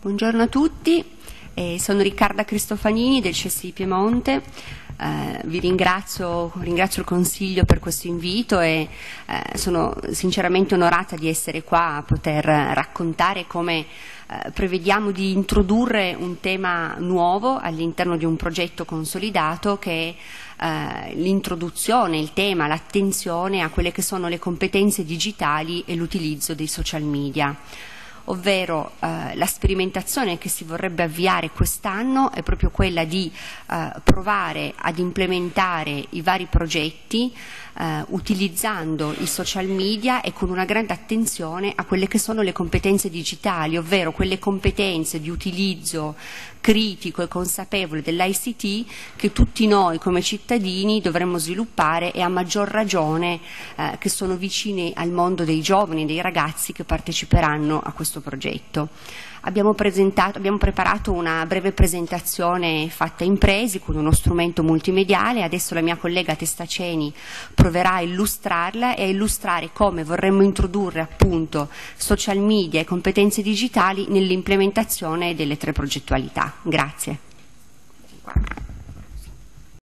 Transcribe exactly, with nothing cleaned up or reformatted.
Buongiorno a tutti, eh, sono Riccarda Cristofanini del C S I Piemonte. Eh, vi ringrazio, ringrazio il Consiglio per questo invito e eh, sono sinceramente onorata di essere qua a poter raccontare come eh, prevediamo di introdurre un tema nuovo all'interno di un progetto consolidato che è eh, l'introduzione, il tema, l'attenzione a quelle che sono le competenze digitali e l'utilizzo dei social media. Ovvero eh, la sperimentazione che si vorrebbe avviare quest'anno è proprio quella di eh, provare ad implementare i vari progetti eh, utilizzando i social media e con una grande attenzione a quelle che sono le competenze digitali, ovvero quelle competenze di utilizzo critico e consapevole dell'I C T che tutti noi come cittadini dovremmo sviluppare e a maggior ragione eh, che sono vicini al mondo dei giovani, dei ragazzi che parteciperanno a questo progetto. Abbiamo, presentato, abbiamo preparato una breve presentazione fatta in Presi con uno strumento multimediale. Adesso la mia collega Testaceni proverà a illustrarla e a illustrare come vorremmo introdurre appunto social media e competenze digitali nell'implementazione delle tre progettualità. Grazie.